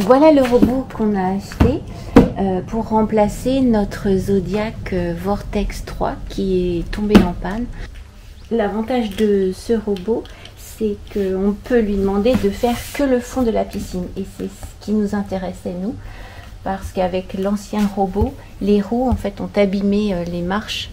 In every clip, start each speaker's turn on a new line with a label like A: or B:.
A: Donc voilà le robot qu'on a acheté pour remplacer notre Zodiac Vortex 3 qui est tombé en panne. L'avantage de ce robot, c'est qu'on peut lui demander de faire que le fond de la piscine. Et c'est ce qui nous intéressait nous, parce qu'avec l'ancien robot, les roues en fait ont abîmé les marches,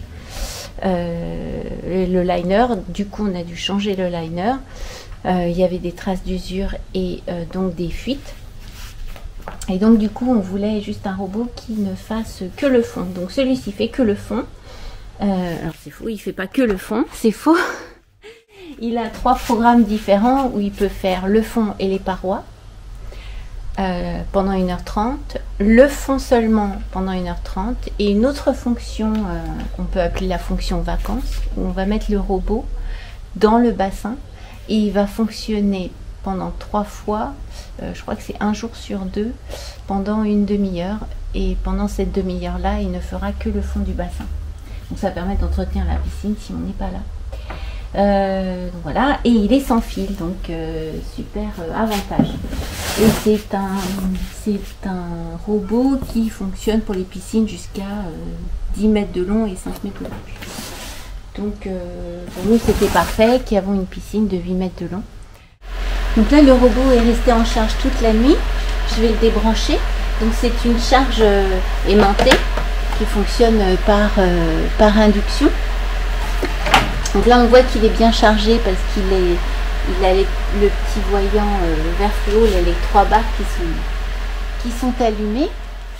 A: le liner. Du coup on a dû changer le liner. Il y avait des traces d'usure et donc des fuites. Et donc du coup on voulait juste un robot qui ne fasse que le fond. Donc celui-ci fait que le fond. Alors c'est faux, il fait pas que le fond, c'est faux. Il a 3 programmes différents où il peut faire le fond et les parois pendant 1h30, le fond seulement pendant 1h30 et une autre fonction qu'on peut appeler la fonction vacances, où on va mettre le robot dans le bassin et il va fonctionner pendant 3 fois, je crois que c'est 1 jour sur 2, pendant une demi-heure, et pendant cette demi-heure là il ne fera que le fond du bassin. Donc ça permet d'entretenir la piscine si on n'est pas là. Donc voilà, et il est sans fil, donc super avantage. Et c'est un robot qui fonctionne pour les piscines jusqu'à 10 mètres de long et 5 mètres de large. Donc pour nous c'était parfait, qui avons une piscine de 8 mètres de long. Donc là le robot est resté en charge toute la nuit. Je vais le débrancher. Donc c'est une charge aimantée qui fonctionne par induction. Donc là on voit qu'il est bien chargé parce qu'il a le petit voyant vert fluo, les 3 barres qui sont allumées.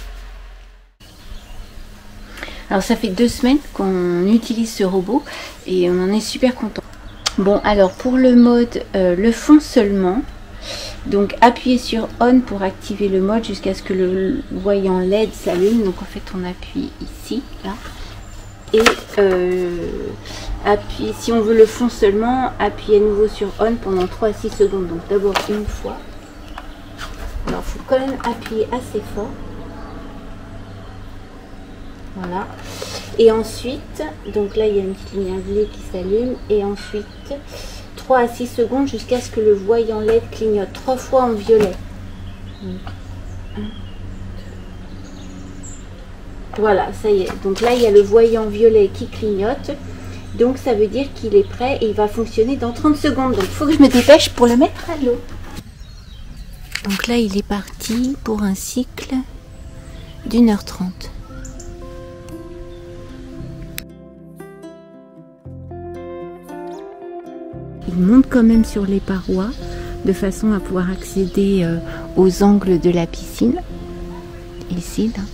A: Alors ça fait 2 semaines qu'on utilise ce robot et on en est super content. Bon alors pour le mode le fond seulement, donc appuyez sur on pour activer le mode jusqu'à ce que le voyant LED s'allume. Donc en fait on appuie ici, là, et si on veut le fond seulement, appuyez à nouveau sur on pendant 3 à 6 secondes. Donc d'abord une fois. Alors il faut quand même appuyer assez fort. Voilà. Et ensuite, donc là il y a une petite lumière bleue qui s'allume, et ensuite 3 à 6 secondes jusqu'à ce que le voyant LED clignote 3 fois en violet. Voilà, ça y est. Donc là il y a le voyant violet qui clignote. Donc ça veut dire qu'il est prêt et il va fonctionner dans 30 secondes. Donc il faut que je me dépêche pour le mettre à l'eau. Donc là il est parti pour un cycle d'1h30. Il monte quand même sur les parois de façon à pouvoir accéder aux angles de la piscine. Ici, là.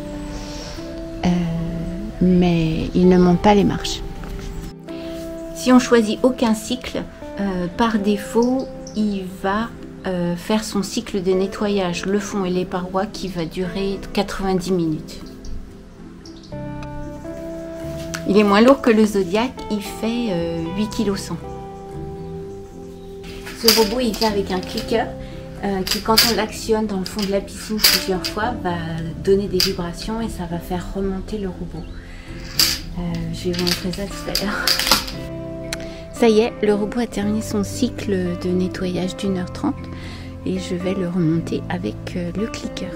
A: Mais il ne monte pas les marches. Si on choisit aucun cycle, par défaut, il va faire son cycle de nettoyage, le fond et les parois, qui va durer 90 minutes. Il est moins lourd que le Zodiac, il fait 8,1 kg. Ce robot il vient avec un clicker qui, quand on l'actionne dans le fond de la piscine plusieurs fois, va donner des vibrations et ça va faire remonter le robot. Je vais vous montrer ça tout à l'heure. Ça y est, le robot a terminé son cycle de nettoyage d'1h30 et je vais le remonter avec le clicker.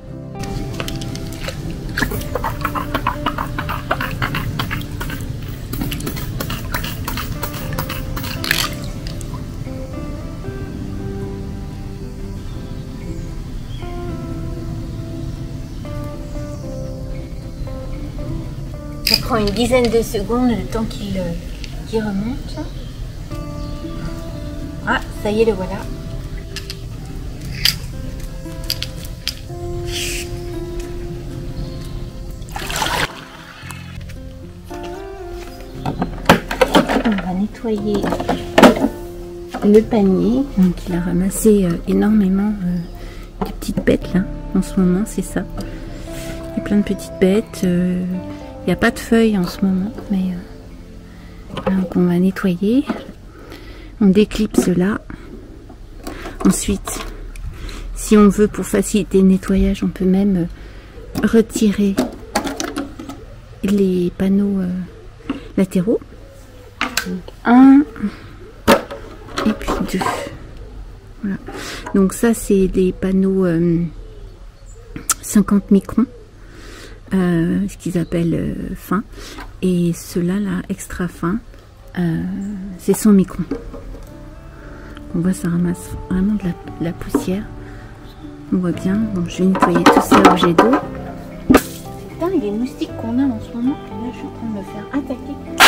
A: Ça prend une dizaine de secondes le temps qu'il remonte. Ah, ça y est, le voilà. On va nettoyer le panier. Donc il a ramassé énormément de petites bêtes là. En ce moment, c'est ça. Il y a plein de petites bêtes. Il n'y a pas de feuilles en ce moment, mais donc on va nettoyer. On déclipse là. Ensuite, si on veut, pour faciliter le nettoyage, on peut même retirer les panneaux latéraux. Donc, 1 et puis 2. Voilà. Donc ça c'est des panneaux 50 microns, ce qu'ils appellent fin, et ceux-là là extra fin, c'est 100 microns. On voit ça ramasse vraiment de la poussière. On voit bien. Bon, je vais nettoyer tout ça au jet d'eau. C'est dingue les moustiques qu'on a en ce moment. Là je suis en train de me faire attaquer.